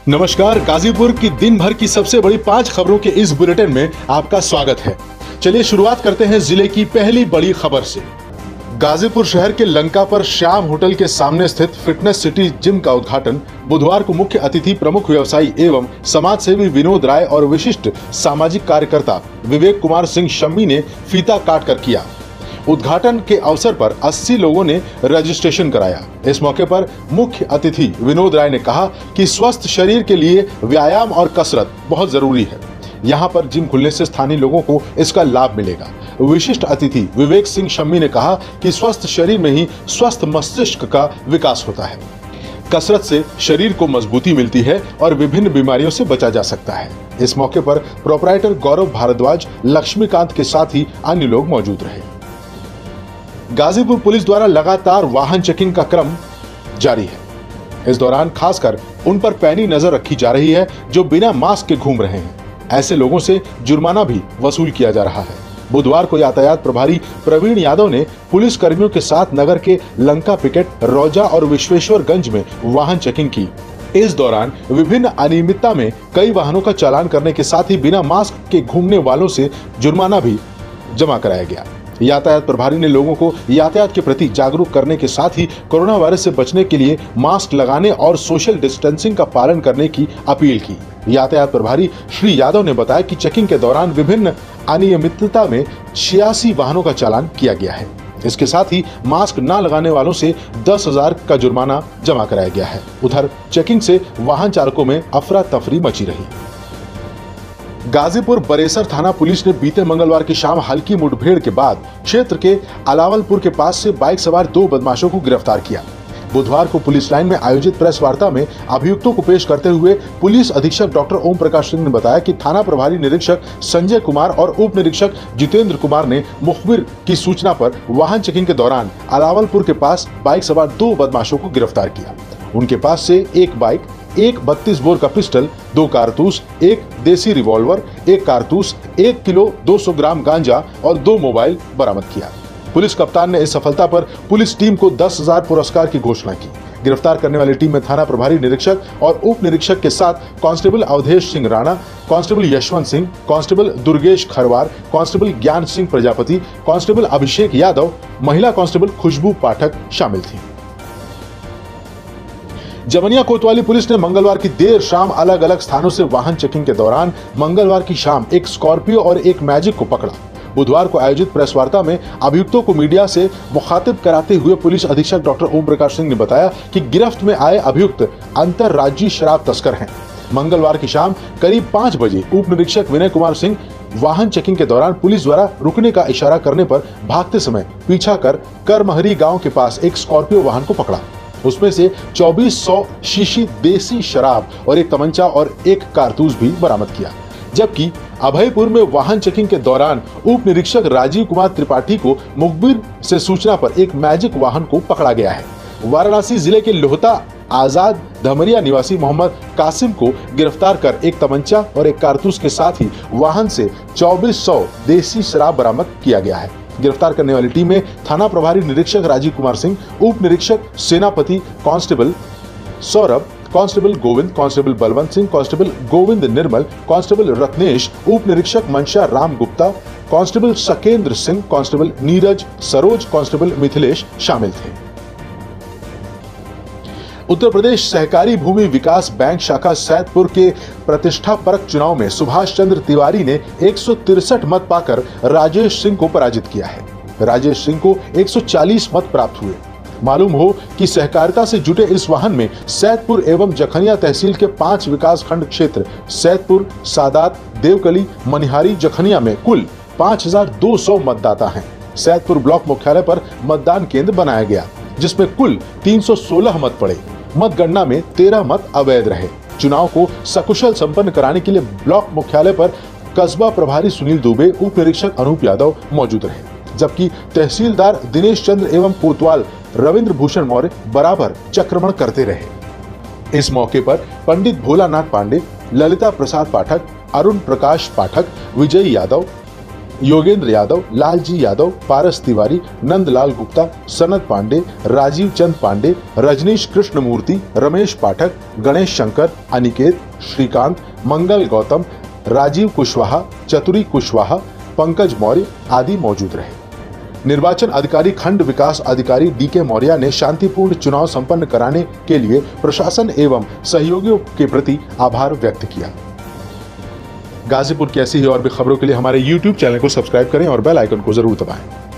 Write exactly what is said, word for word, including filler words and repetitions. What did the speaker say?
नमस्कार, गाजीपुर की दिन भर की सबसे बड़ी पांच खबरों के इस बुलेटिन में आपका स्वागत है। चलिए शुरुआत करते हैं जिले की पहली बड़ी खबर से। गाजीपुर शहर के लंका पर श्याम होटल के सामने स्थित फिटनेस सिटी जिम का उद्घाटन बुधवार को मुख्य अतिथि प्रमुख व्यवसायी एवं समाज सेवी विनोद राय और विशिष्ट सामाजिक कार्यकर्ता विवेक कुमार सिंह शम्मी ने फीता काट कर किया। उद्घाटन के अवसर पर अस्सी लोगों ने रजिस्ट्रेशन कराया। इस मौके पर मुख्य अतिथि विनोद राय ने कहा कि स्वस्थ शरीर के लिए व्यायाम और कसरत बहुत जरूरी है। यहाँ पर जिम खुलने से स्थानीय लोगों को इसका लाभ मिलेगा। विशिष्ट अतिथि विवेक सिंह शम्मी ने कहा कि स्वस्थ शरीर में ही स्वस्थ मस्तिष्क का विकास होता है। कसरत से शरीर को मजबूती मिलती है और विभिन्न बीमारियों से बचा जा सकता है। इस मौके पर प्रोपराइटर गौरव भारद्वाज, लक्ष्मीकांत के साथ ही अन्य लोग मौजूद रहे। गाजीपुर पुलिस द्वारा लगातार वाहन चेकिंग का क्रम जारी है। इस दौरान खासकर उन पर पैनी नजर रखी जा रही है जो बिना मास्क के घूम रहे हैं। ऐसे लोगों से जुर्माना भी वसूल किया जा रहा है। बुधवार को यातायात प्रभारी प्रवीण यादव ने पुलिस कर्मियों के साथ नगर के लंका पिकेट, रौजा और विश्वेश्वरगंज में वाहन चेकिंग की। इस दौरान विभिन्न अनियमितता में कई वाहनों का चालान करने के साथ ही बिना मास्क के घूमने वालों से जुर्माना भी जमा कराया गया। यातायात प्रभारी ने लोगों को यातायात के प्रति जागरूक करने के साथ ही कोरोना वायरस से बचने के लिए मास्क लगाने और सोशल डिस्टेंसिंग का पालन करने की अपील की। यातायात प्रभारी श्री यादव ने बताया कि चेकिंग के दौरान विभिन्न अनियमितता में छियासी वाहनों का चालान किया गया है। इसके साथ ही मास्क न लगाने वालों से दस हजार का जुर्माना जमा कराया गया है। उधर चेकिंग से वाहन चालकों में अफरा तफरी मची रही। गाजीपुर बरेसर थाना पुलिस ने बीते मंगलवार की शाम हल्की मुठभेड़ के बाद क्षेत्र के अलावलपुर के पास से बाइक सवार दो बदमाशों को गिरफ्तार किया। बुधवार को पुलिस लाइन में आयोजित प्रेस वार्ता में अभियुक्तों को पेश करते हुए पुलिस अधीक्षक डॉक्टर ओम प्रकाश सिंह ने बताया कि थाना प्रभारी निरीक्षक संजय कुमार और उप निरीक्षक जितेंद्र कुमार ने मुखबिर की सूचना पर वाहन चेकिंग के दौरान अलावलपुर के पास बाइक सवार दो बदमाशों को गिरफ्तार किया। उनके पास से एक बाइक, एक बत्तीस बोर का पिस्टल, दो कारतूस, एक देसी रिवॉल्वर, एक कारतूस, एक किलो दो सौ ग्राम गांजा और दो मोबाइल बरामद किया। पुलिस कप्तान ने इस सफलता पर पुलिस टीम को दस हजार पुरस्कार की घोषणा की। गिरफ्तार करने वाली टीम में थाना प्रभारी निरीक्षक और उप निरीक्षक के साथ constable Avdhesh Singh Rana, constable Yashwant Singh, constable Durgesh Kharwar, constable Gyan Singh Prajapati, constable Abhishek Yadav, महिला कांस्टेबल खुशबू पाठक शामिल थी। जमनिया कोतवाली पुलिस ने मंगलवार की देर शाम अलग अलग स्थानों से वाहन चेकिंग के दौरान मंगलवार की शाम एक स्कॉर्पियो और एक मैजिक को पकड़ा। बुधवार को आयोजित प्रेस वार्ता में अभियुक्तों को मीडिया से मुखातिब कराते हुए पुलिस अधीक्षक डॉक्टर ओम प्रकाश सिंह ने बताया कि गिरफ्त में आए अभियुक्त अंतरराज्यीय शराब तस्कर हैं। मंगलवार की शाम करीब पाँच बजे उप निरीक्षक विनय कुमार सिंह वाहन चेकिंग के दौरान पुलिस द्वारा रुकने का इशारा करने पर भागते समय पीछा कर करमहरी गाँव के पास एक स्कॉर्पियो वाहन को पकड़ा। उसमें से चौबीस सौ शीशी देसी शराब और एक तमंचा और एक कारतूस भी बरामद किया। जबकि अभयपुर में वाहन चेकिंग के दौरान उप निरीक्षक राजीव कुमार त्रिपाठी को मुखबिर से सूचना पर एक मैजिक वाहन को पकड़ा गया है। वाराणसी जिले के लोहता आजाद धमरिया निवासी मोहम्मद कासिम को गिरफ्तार कर एक तमंचा और एक कारतूस के साथ ही वाहन से चौबीस सौ देसी शराब बरामद किया गया है। गिरफ्तार करने वाली टीम में थाना प्रभारी निरीक्षक राजीव कुमार सिंह, उप निरीक्षक Senapati constable Saurabh, constable Govind, constable Balwant Singh, constable Govind Nirmal, constable Ratnesh, उप निरीक्षक Mansha Ram Gupta, constable Sakendra Singh, constable Neeraj Saroj, constable Mithilesh शामिल थे। उत्तर प्रदेश सहकारी भूमि विकास बैंक शाखा सैदपुर के प्रतिष्ठापरक चुनाव में सुभाष चंद्र तिवारी ने एक सौ तिरसठ मत पाकर राजेश सिंह को पराजित किया है। राजेश सिंह को एक सौ चालीस मत प्राप्त हुए। मालूम हो कि सहकारिता से जुटे इस वाहन में सैदपुर एवं जखनिया तहसील के पांच विकास खंड क्षेत्र सैदपुर, सादात, देवकली, मनिहारी, जखनिया में कुल पाँच हजार दो सौ मतदाता हैं। सैदपुर ब्लॉक मुख्यालय पर मतदान केंद्र बनाया गया जिसमें कुल तीन सौ सोलह मत पड़े। मतगणना में तेरह मत अवैध रहे। चुनाव को सकुशल संपन्न कराने के लिए ब्लॉक मुख्यालय पर कस्बा प्रभारी सुनील दुबे, उप निरीक्षक अनूप यादव मौजूद रहे, जबकि तहसीलदार दिनेश चंद्र एवं कोतवाल रविंद्र भूषण मौर्य बराबर चक्रमण करते रहे। इस मौके पर पंडित भोलानाथ पांडे, ललिता प्रसाद पाठक, अरुण प्रकाश पाठक, विजय यादव, योगेंद्र यादव, लालजी यादव, पारस तिवारी, नंदलाल गुप्ता, सनत पांडे, राजीव चंद पांडे, रजनीश कृष्णमूर्ति, रमेश पाठक, गणेश शंकर, अनिकेत, श्रीकांत, मंगल गौतम, राजीव कुशवाहा, चतुरी कुशवाहा, पंकज मौर्य आदि मौजूद रहे। निर्वाचन अधिकारी खंड विकास अधिकारी डी के मौर्य ने शांतिपूर्ण चुनाव संपन्न कराने के लिए प्रशासन एवं सहयोगियों के प्रति आभार व्यक्त किया। गाजीपुर की ऐसी ही और भी खबरों के लिए हमारे यूट्यूब चैनल को सब्सक्राइब करें और बेल आइकन को जरूर दबाएं।